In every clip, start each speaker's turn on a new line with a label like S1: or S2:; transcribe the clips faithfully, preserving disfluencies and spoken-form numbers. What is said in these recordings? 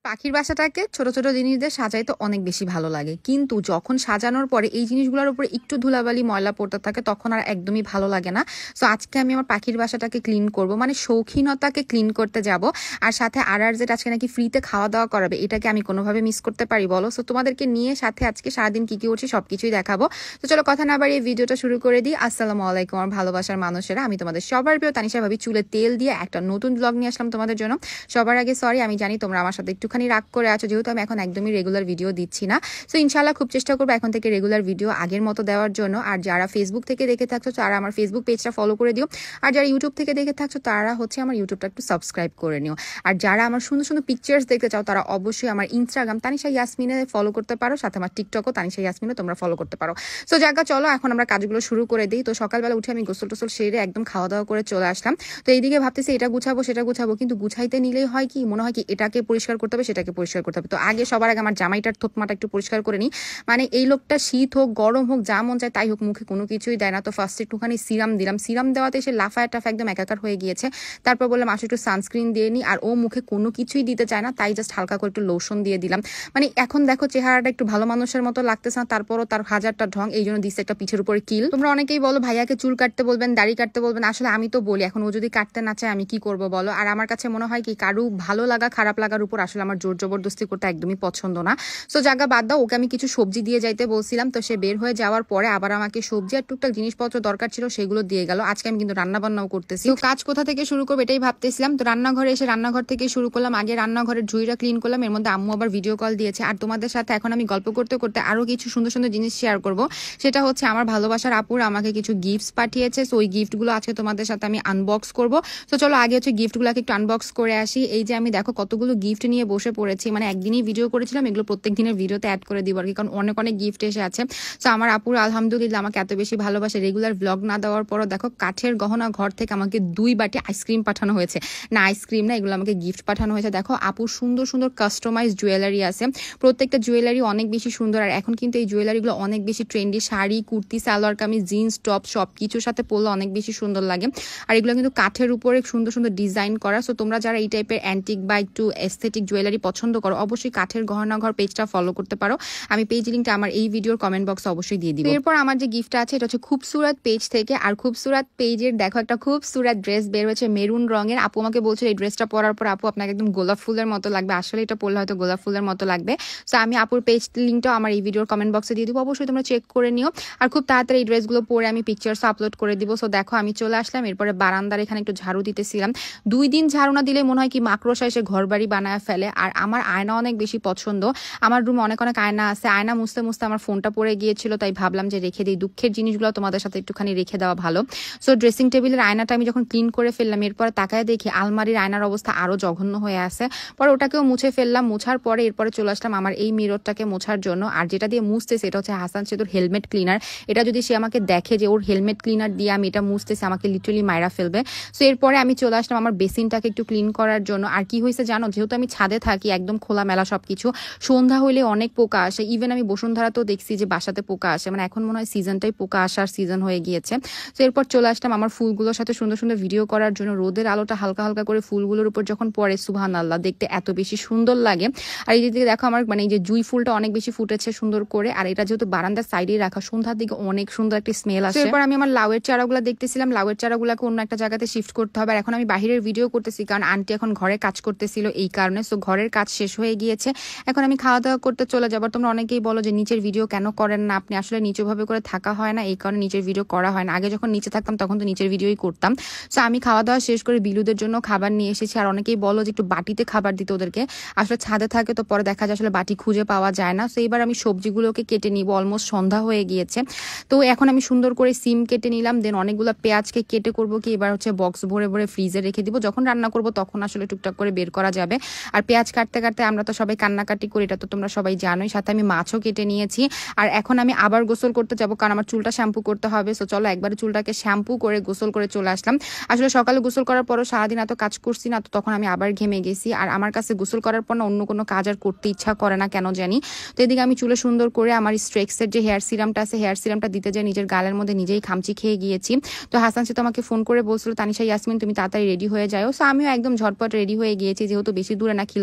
S1: পাখির বাসাটাকে ছোট ছোট জিনিস দিয়ে সাজাইতে অনেক বেশি ভালো লাগে, কিন্তু যখন সাজানোর পরে এই জিনিসগুলোর উপরে একটু ধুলাবালি ময়লা পড়তে থাকে তখন আর একদমই ভালো লাগে না। সো আজকে আমি আমার পাখির বাসাটাকে ক্লিন করব, মানে শৌখিনতাকে ক্লিন করতে যাব। আর সাথে আর আর যেটা আজকে নাকি ফ্রিতে খাওয়া দাওয়া করাবে, এটাকে আমি কোনোভাবে মিস করতে পারি বলো? সো তোমাদেরকে নিয়ে সাথে আজকে সারাদিন কি কি করছি সবকিছুই দেখাবো। তো চলো কথা না বাড়িয়ে ভিডিওটা শুরু করে দিই। আসসালামু আলাইকুম আমার ভালোবাসার মানুষেরা, আমি তোমাদের সবার প্রিয় তানিশা ভাবি চুলে তেল দিয়ে একটা নতুন ব্লগ নিয়ে আসলাম তোমাদের জন্য। সবার আগে সরি, আমি জানি তোমরা আমার সাথে একটুখানি রাগ করে আছো যেহেতু আমি এখন একদমই রেগুলার ভিডিও দিচ্ছি না। সো ইনশাল্লাহ খুব চেষ্টা করবো এখন থেকে রেগুলার ভিডিও আগের মতো দেওয়ার জন্য। আর যারা ফেসবুক থেকে দেখে থাকছো তারা আমার ফেসবুক পেজটা ফলো করে দিও, আর যারা ইউটিউব থেকে দেখে থাকছো তারা হচ্ছে আমার ইউটিউবটা একটু সাবস্ক্রাইব করে নিও। আর যারা আমার সুন্দর সুন্দর পিকচার্স দেখতে চাও তারা অবশ্যই আমার ইনস্টাগ্রাম তানিশা ইয়াসমিনে ফলো করতে পারো, সাথে আমার টিকটকও তানিশা ইয়াসমিনে তোমরা ফলো করতে পারো। সো জায়গা চলো এখন আমরা কাজগুলো শুরু করে দিই। তো সকালবেলা উঠে আমি গোসল টোসল সেরে একদম খাওয়া দাওয়া করে চলে আসলাম। তো এইদিকে ভাবতেছি এটা গুছাবো সেটা গুছাবো, কিন্তু গুছাইতে নিলেই হয় কি মনে হয় কি এটাকে পরিষ্কার করতে হবে সেটাকে পরিষ্কার করতে হবে। তো আগে সবার আগে আমার জামাইটার থোতমাটা একটু পরিষ্কার করে নিই। মানে এই লোকটা শীত হোক গরম হোক যা মন চায় তাই হোক মুখে কোনো কিছুই দেয় না। তো ফার্স্ট একটুখানি সিরাম দিলাম, সিরাম দেওয়াতে সে লাফায় টাফা একদম একাকার হয়ে গিয়েছে। তারপর বললাম আসলে একটু সানস্ক্রিন দিয়ে নিই, আর ও মুখে কোনো কিছুই দিতে চায় না, তাই জাস্ট হালকা করে একটু লোশন দিয়ে দিলাম। মানে এখন দেখো চেহারাটা একটু ভালো মানুষের মতো লাগতেছে না, তারপরও তার হাজারটা ঢং, এই জন্য দিচ্ছে একটা পিঠের উপরে কিল। তোমরা অনেকেই বলো ভাইয়াকে চুল কাটতে বলবেন দাড়ি কাটতে বলবেন, আসলে আমি তো বলি এখন ও যদি কাটতে না চায় আমি কি করবো বলো। আর আমার কাছে মনে হয় কি কারু ভালো লাগা খারাপ লাগার উপর আসলে আমার জোর জবরদস্তি করতে একদমই পছন্দ না। সো জায়গা বাদ দাও, ওকে আমি কিছু সবজি দিয়ে যাইতে বলছিলাম, তো সে বের হয়ে যাওয়ার পরে আবার আমাকে সবজি আর টুকটাক জিনিসপত্র দরকার ছিল সেগুলো দিয়ে গেল। আজকে আমি কিন্তু রান্না বান্নাও করতেছি, তো কাজ কোথা থেকে শুরু করবো এটাই ভাবতেছিলাম। তো রান্নাঘরে এসে রান্নাঘর থেকে শুরু করলাম, আগে রান্নাঘরের ঝুড়িটা ক্লিন করলাম, এর মধ্যে আম্মু আবার ভিডিও কল দিয়েছে। আর তোমাদের সাথে এখন আমি গল্প করতে করতে আরো কিছু সুন্দর সুন্দর জিনিস শেয়ার করব। সেটা হচ্ছে আমার ভালোবাসার আপুর আমাকে কিছু গিফটস পাঠিয়েছে, সো ওই গিফটগুলো আজকে তোমাদের সাথে আমি আনবক্স করব। তো চলো আগে হচ্ছে গিফটগুলোকে একটু আনবক্স করে আসি। এই যে আমি দেখো কতগুলো গিফট নিয়ে বসে পড়েছি, মানে একদিনই ভিডিও করেছিলাম, এগুলো প্রত্যেক দিনের ভিডিওতে অ্যাড করে দিব আর কি, কারণ অনেক অনেক গিফট এসে আছে। সো আমার আপুর আলহামদুলিল্লাহ আমাকে এত বেশি ভালোবাসে, রেগুলার ব্লগ না দেওয়ার পরও দেখো কাঠের গহনা ঘর থেকে আমাকে দুই বাটি আইসক্রিম পাঠানো হয়েছে। না আইসক্রিম না, এগুলো আমাকে গিফট পাঠানো হয়েছে। দেখো আপুর সুন্দর সুন্দর কাস্টমাইজ জুয়েলারি আছে, প্রত্যেকটা জুয়েলারি অনেক বেশি সুন্দর। আর এখন কিন্তু এই জুয়েলারিগুলো অনেক বেশি trendy, sari kurti salwar kameez jeans top সব কিছুর সাথে পরলে অনেক বেশি সুন্দর লাগে। আর এগুলো কিন্তু কাঠের উপরে সুন্দর সুন্দর ডিজাইন করা। সো তোমরা যারা এই টাইপের অ্যান্টিক বা একটু এস্থেটিক জুয়েলারি পছন্দ করো অবশ্যই কাঠের গহনা ঘর পেজটা ফলো করতে পারো। আমি পেজ লিঙ্কটা আমার এই ভিডিওর কমেন্ট বক্সে অবশ্যই দিয়ে দিব। এরপর আমার যে গিফটটা আছে এটা হচ্ছে খুবসুরাত পেজ থেকে, আর খুবসুরাত পেজের দেখো একটা খুবসুরাত ড্রেস বের হয়েছে মেরুন রঙের। আপু আমাকে বলছে এই ড্রেসটা পরার পর আপু আপনাকে একদম গোলাপ ফুলের মতো লাগবে, আসলে এটা পরলে হয়তো গোলাপ ফুলের মতো লাগবে। সো আমি আপুর পেজ লিঙ্কটাও আমার এই ভিডিওর কমেন্ট বক্সে দিয়ে দিব, অবশ্যই তোমরা চেক করে নিও। আর খুব তাড়াতাড়ি এই ড্রেসগুলো পরে আমি পিকচার্স আপলোড করে দিব। সো দেখো আমি চলে আসলাম, এরপরে বারান্দার এখানে একটু ঝাড়ু দিতেছিলাম। দুই দিন ঝাড়ু না দিলে মনে হয় কি মাকড়সা এসে ঘর বাড়ি বানায় ফেলে। আর আমার আয়না অনেক বেশি পছন্দ, আমার রুমে অনেক অনেক আয়না আছে, আয়না মুছতে মুছতে আমার ফোনটা পড়ে গিয়েছিল, তাই ভাবলাম যে রেখে দিই, দুঃখের জিনিসগুলো তোমাদের সাথে একটুখানি রেখে দেওয়া ভালো। সো ড্রেসিং টেবিলের আয়নাটা আমি যখন ক্লিন করে ফেললাম এরপরে তাকায় দেখি আলমারির আয়নার অবস্থা আরো জঘন্য হয়ে আছে। পরে ওটাকেও মুছে ফেললাম, মুছার পরে এরপরে চলে আসলাম আমার এই মিররটাকে মোছার জন্য। আর যেটা দিয়ে মুছতেছে এটা হচ্ছে হাসান সেতুর হেলমেট ক্লিনার। এটা যদি সে আমাকে দেখে যে ওর হেলমেট ক্লিনার দিয়ে আমি এটা মুছতেছি আমাকে লিটারালি মাইরা ফেলবে। সো এরপরে আমি চলে আসলাম আমার বেসিনটাকে একটু ক্লিন করার জন্য। আর কি হয়েছে জানো, যেহেতু আমি ছাদে থাকি একদম খোলামেলা সবকিছু, সন্ধ্যা হইলে অনেক পোকা আসে। ইভেন আমি বসুন্ধরাতেও দেখছি যে বাসাতে পোকা আসে, মানে এখন মনে হয় সিজনটাই পোকা আসার সিজন হয়ে গিয়েছে। তো এরপর চলে আসলাম আমার ফুলগুলোর সাথে সুন্দর সুন্দর ভিডিও করার জন্য। রোদের আলোটা হালকা হালকা করে ফুলগুলোর উপর যখন পড়ে সুবহানাল্লাহ দেখতে এত বেশি সুন্দর লাগে। আর এই দিকে দেখো আমার মানে এই যে জুই ফুলটা অনেক বেশি ফুটেছে সুন্দর করে, আর এটা যেহেতু বারান্দার সাইডেই রাখা সন্ধ্যার দিকে অনেক সুন্দর একটা স্মেল আসে। এরপর আমি আমার লাউয়ের চারাগুলো দেখতেছিলাম, লাউয়ের চারাগুলোকে অন্য একটা জায়গাতে শিফট করতে হবে। আর এখন আমি বাহিরের ভিডিও করতেছি কারণ আন্টি এখন ঘরে কাজ করতেছিল এই কারণে। সো ঘরের কাজ শেষ হয়ে গিয়েছে, এখন আমি খাওয়া দাওয়া করতে চলে যাবার। তোমরা অনেকেই বলো যে নিচের ভিডিও কেন করেন না আপনি, আসলে নিচেভাবে করে থাকা হয় না এই কারণে নিচের ভিডিও করা হয় না। আগে যখন নিচে থাকতাম তখন তো নিচের ভিডিওই করতাম। সো আমি খাওয়া দাওয়া শেষ করে বিলুদের জন্য খাবার নিয়ে এসেছি। আর অনেকেই বলো যে একটু বাটিতে খাবার দিতে ওদেরকে, আসলে ছাদে থাকে তো পরে দেখা যায় আসলে বাটি খুঁজে পাওয়া যায় না। সো এবার আমি সবজিগুলোকে কেটে নিব, অলমোস্ট সন্ধ্যা হয়ে গিয়েছে। তো এখন আমি সুন্দর করে সিম কেটে নিলাম, দেন অনেকগুলো পেঁয়াজকে কেটে করবো কি এবার হচ্ছে বক্স ভরে ভরে ফ্রিজে রেখে দিব, যখন রান্না করব তখন আসলে টুকটাক করে বের করা যাবে। আর পেঁয়াজ কাটতে কাটতে আমরা তো সবাই কান্নাকাটি করি, এটা তো তোমরা সবাই জানোই। সাথে আমি মাছও কেটে নিয়েছি। আর এখন আমি আবার গোসল করতে যাবো কারণ আমার চুলটা শ্যাম্পু করতে হবে। সো চলো একবারে চুলটাকে শ্যাম্পু করে গোসল করে চলে আসলাম। আসলে সকালে গোসল করার পরও সারাদিন এত কাজ করছি না, তো তখন আমি আবার ঘেমে গেছি। আর আমার কাছে গোসল করার পর না অন্য কোনো কাজ আর করতে ইচ্ছা করে না কেন জানি। তো এদিকে আমি চুলে সুন্দর করে আমার স্ট্রেক্সের যে হেয়ার সিরামটা আছে হেয়ার সিরামটা দিতে যাই নিজের গালের মধ্যে নিজেই খামচি খেয়ে গিয়েছি। তো হাসান সে তো আমাকে ফোন করে বলছিল তানিশা ইয়াসমিন তুমি তাড়াতাড়ি রেডি হয়ে যাও। সো আমিও একদম ঝটপট রেডি হয়ে গিয়েছি, যেহেতু বেশি দূরে না খিলগাঁও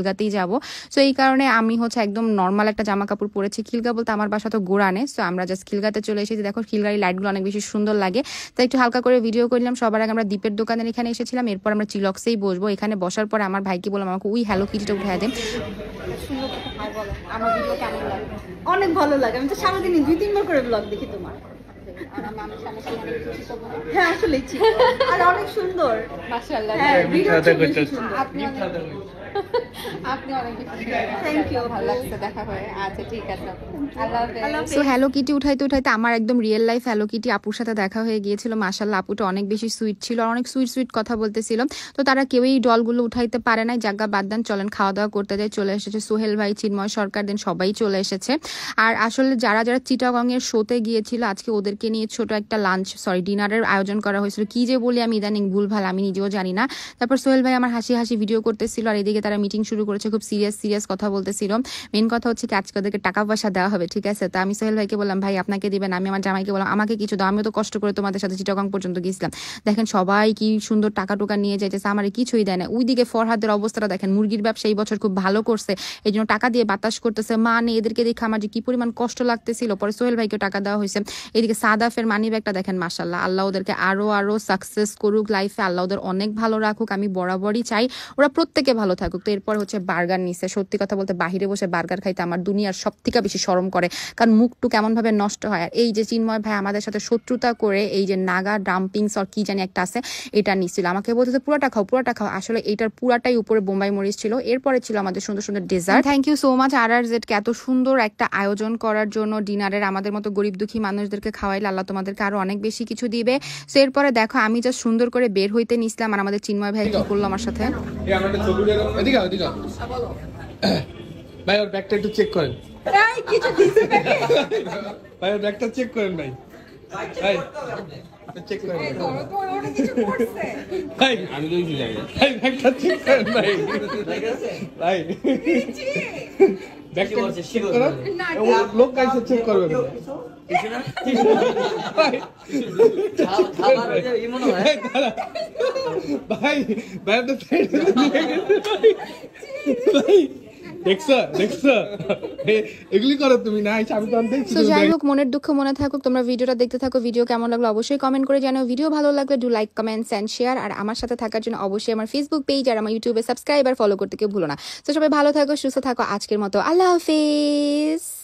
S1: খিলগাতেই যাব। সো এই কারণে আমি হচ্ছে একদম নর্মাল একটা জামা কাপড় পরেছি। খিলগা বলতে আমার বাসা তো গোরানে, সো আমরা জাস্ট খিলগাতে চলে এসেছি। দেখো খিলগাড়ি লাইটগুলো অনেক বেশি সুন্দর লাগে, তাই একটু হালকা করে ভিডিও করলাম। সবার আগে আমরা দীপের দোকানের এখানে এসেছিলাম, এরপর আমরা চিলক্সেই বসবো। এখানে বসার পরে আমার ভাইকে বললাম আমাকে ওই হ্যালো কিটিটা উঠে দেন। আমার ভিডিও কেমন লাগে?
S2: অনেক ভালো লাগে, আমি তো সারাদিনই দুই তিনবার করে ব্লগ দেখি তোমার। হ্যাঁ আসলে আর অনেক সুন্দর মাশাআল্লাহ। হ্যাঁ ভিডিওটা বেশি সুন্দর। আপনি আপনি অনেক থ্যাংক ইউ, ভালো লাগছে দেখা হয়ে। আচ্ছা ঠিক আছে, আল্লাহ হাফেজ।
S1: সো হ্যালো কিটি উঠাইতে উঠাইতে আমার একদম রিয়েল লাইফ হ্যালো কিটি আপুর সাথে দেখা হয়ে গিয়েছিল। মাশাআল্লাহ আপুটা অনেক বেশি সুইট ছিল, আর অনেক সুইট সুইট কথা বলতেছিল। তো তারা কেউই ডলগুলো উঠাইতে পারে নাই, জায়গা বাদ দেন, চলেন খাওয়া দাওয়া করতে যাই। চলে এসেছে সোহেল ভাই, চিন্ময় সরকার, দেন সবাই চলে এসেছে। আর আসলে যারা যারা চিটাগং এর শোতে গিয়েছিল আজকে ওদেরকে নিয়ে ছোট একটা লাঞ্চ সরি ডিনারের আয়োজন করা হয়েছিল। কি যে বলি আমি ইদানিং ভুলভাল, আমি নিজেও জানি না। তারপর সোহেল ভাই আমার হাসি হাসি ভিডিও করতেছিল, আর এদিকে তারা মিটিং শুরু করেছে, খুব সিরিয়াস সিরিয়াস কথা বলতেছিল। মেন কথা হচ্ছে কি আজকে ওদেরকে টাকা পয়সা দেওয়া হবে, ঠিক আছে? তো আমি সোহেল ভাইকে বললাম ভাই আপনাকে দিবেন, আমি আমার জামাইকে বললাম আমাকে কিছু দাও, আমিও তো কষ্ট করে তোমাদের সাথে চিটাগং পর্যন্ত গেছিলাম। দেখেন সবাই কি সুন্দর টাকা টোকা নিয়ে যাইতেছে, আমার কিছুই দেয় না। ওইদিকে ফরহাদের অবস্থাটা দেখেন, মুরগির ব্যবসা এই বছর খুব ভালো করছে, এই জন্য টাকা দিয়ে বাতাস করতেছে। মা নেই, এদেরকে দেখে আমার যে কি পরিমাণ কষ্ট লাগতেছিল। পরে সোহেল ভাইকে টাকা দেওয়া হয়েছে। এদিকে সাদাফের মানি ব্যাগটা দেখেন, মাশাআল্লাহ, আল্লাহ ওদেরকে আরো আরো সাকসেস করুক লাইফে, আল্লাহ ওদের অনেক ভালো রাখুক। আমি বরাবরই চাই ওরা প্রত্যেকে ভালো থাকুক। তো এরপর হচ্ছে বার্গার নিছে। সত্যি কথা বলতে বাহিরে বসে বার্গার খাইতে আমার দুনিয়ার সব থেকে বেশি শরম করে, কারণ মুখটু কেমন ভাবে নষ্ট হয়। আর এই যে চিন্ময় ভাই আমাদের সাথে শত্রুতা করে এই যে নাগা ডাম্পিংস আর কি জানি একটা আছে এটা নিছিল, আমাকে বলতে পুরাটা খাও পুরাটা খাও। আসলে এটার পুরাটাই উপরে বোম্বাই মরিচ ছিল। এরপরে ছিল আমাদের সুন্দর সুন্দর dessert. Thank you so much আর আর জেড কে এত সুন্দর একটা আয়োজন করার জন্য ডিনারের। আমাদের মতো গরিব দুঃখী মানুষদেরকে খাওয়াইলে আল্লাহ তোমাদেরকে আরো অনেক বেশি কিছু দিবে। সো এরপরে দেখো আমি যা সুন্দর করে বের হইতে নিছিলাম, আর আমাদের চিন্ময় ভাই কি করলো আমার সাথে।
S3: ভাই ওর ব্যাগটা একটু চেক করেন, ভাই ওর ব্যাগটা চেক করেন ভাই, ভাই চেক করেন ভাই, আমি তো কিছু জানি না ভাই, ব্যাগটা চেক করেন ভাই, ভাই ব্যাগটা চেক করেন, লোক কাইসে চেক করবেন ভাই, ভাই ভাই ভাই দেখছো দেখছো এগুলি করো তুমি না, আমি তো দেখছি।
S1: তো যাই হোক, মনের দুঃখ মনে থাকুক, তোমরা ভিডিওটা দেখতে থাকো। ভিডিও কেমন লাগলো অবশ্যই কমেন্ট করে জানাও। ভিডিও ভালো লাগলে do like comments and share. আর আমার সাথে থাকার জন্য অবশ্যই আমার ফেসবুক পেজ আর আমার ইউটিউবে সাবস্ক্রাইব আর ফলো করতে কেউ ভুলো না। তো সবাই ভালো থাকো, সুস্থ থাকো। আজকের মতো আল্লাহ হাফেজ।